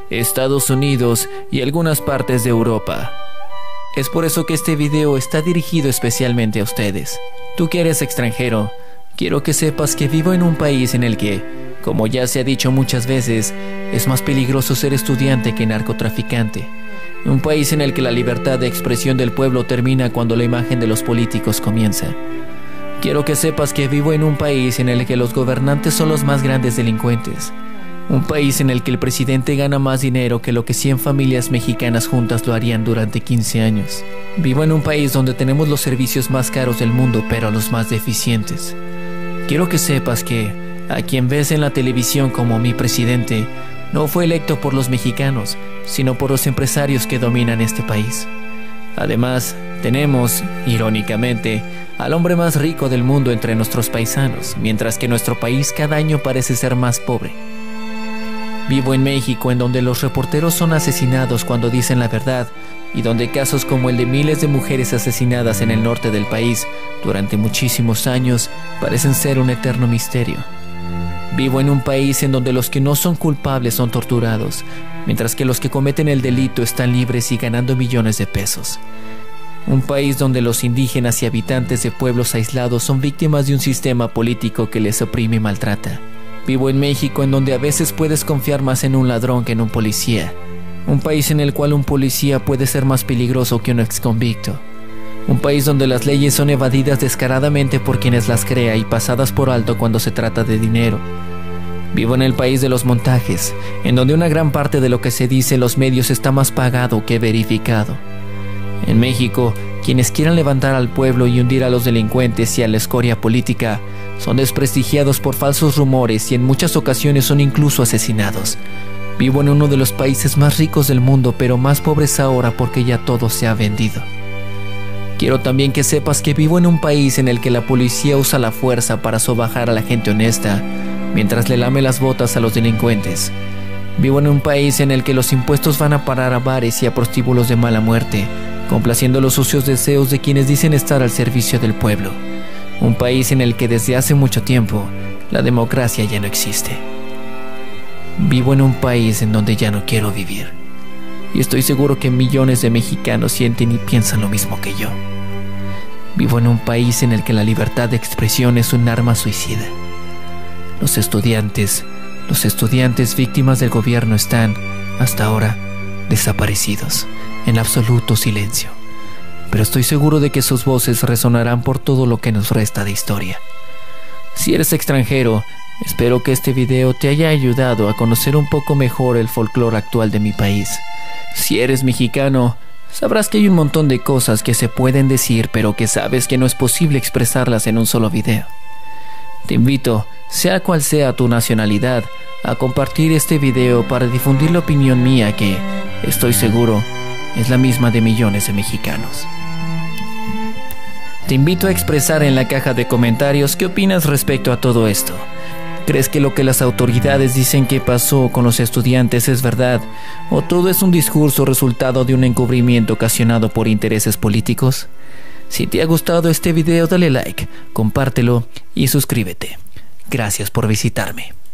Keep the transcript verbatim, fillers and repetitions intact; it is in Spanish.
Estados Unidos y algunas partes de Europa. Es por eso que este video está dirigido especialmente a ustedes. Tú que eres extranjero, quiero que sepas que vivo en un país en el que, como ya se ha dicho muchas veces, es más peligroso ser estudiante que narcotraficante. Un país en el que la libertad de expresión del pueblo termina cuando la imagen de los políticos comienza. Quiero que sepas que vivo en un país en el que los gobernantes son los más grandes delincuentes. Un país en el que el presidente gana más dinero que lo que cien familias mexicanas juntas lo harían durante quince años. Vivo en un país donde tenemos los servicios más caros del mundo, pero los más deficientes. Quiero que sepas que, a quien ves en la televisión como mi presidente, no fue electo por los mexicanos, sino por los empresarios que dominan este país. Además, tenemos, irónicamente, al hombre más rico del mundo entre nuestros paisanos, mientras que nuestro país cada año parece ser más pobre. Vivo en México, en donde los reporteros son asesinados cuando dicen la verdad, y donde casos como el de miles de mujeres asesinadas en el norte del país durante muchísimos años parecen ser un eterno misterio. Vivo en un país en donde los que no son culpables son torturados, mientras que los que cometen el delito están libres y ganando millones de pesos. Un país donde los indígenas y habitantes de pueblos aislados son víctimas de un sistema político que les oprime y maltrata. Vivo en México, en donde a veces puedes confiar más en un ladrón que en un policía. Un país en el cual un policía puede ser más peligroso que un exconvicto. Un país donde las leyes son evadidas descaradamente por quienes las crea y pasadas por alto cuando se trata de dinero. Vivo en el país de los montajes, en donde una gran parte de lo que se dice en los medios está más pagado que verificado. En México, quienes quieran levantar al pueblo y hundir a los delincuentes y a la escoria política son desprestigiados por falsos rumores y en muchas ocasiones son incluso asesinados. Vivo en uno de los países más ricos del mundo, pero más pobres ahora porque ya todo se ha vendido. Quiero también que sepas que vivo en un país en el que la policía usa la fuerza para sobajar a la gente honesta, mientras le lame las botas a los delincuentes. Vivo en un país en el que los impuestos van a parar a bares y a prostíbulos de mala muerte, complaciendo los sucios deseos de quienes dicen estar al servicio del pueblo. Un país en el que desde hace mucho tiempo la democracia ya no existe. Vivo en un país en donde ya no quiero vivir. Y estoy seguro que millones de mexicanos sienten y piensan lo mismo que yo. Vivo en un país en el que la libertad de expresión es un arma suicida. Los estudiantes, los estudiantes víctimas del gobierno están, hasta ahora, desaparecidos, en absoluto silencio. Pero estoy seguro de que sus voces resonarán por todo lo que nos resta de historia. Si eres extranjero, espero que este video te haya ayudado a conocer un poco mejor el folclore actual de mi país. Si eres mexicano, sabrás que hay un montón de cosas que se pueden decir, pero que sabes que no es posible expresarlas en un solo video. Te invito, sea cual sea tu nacionalidad, a compartir este video para difundir la opinión mía que, estoy seguro, es la misma de millones de mexicanos. Te invito a expresar en la caja de comentarios qué opinas respecto a todo esto. ¿Crees que lo que las autoridades dicen que pasó con los estudiantes es verdad? ¿O todo es un discurso resultado de un encubrimiento ocasionado por intereses políticos? Si te ha gustado este video, dale like, compártelo y suscríbete. Gracias por visitarme.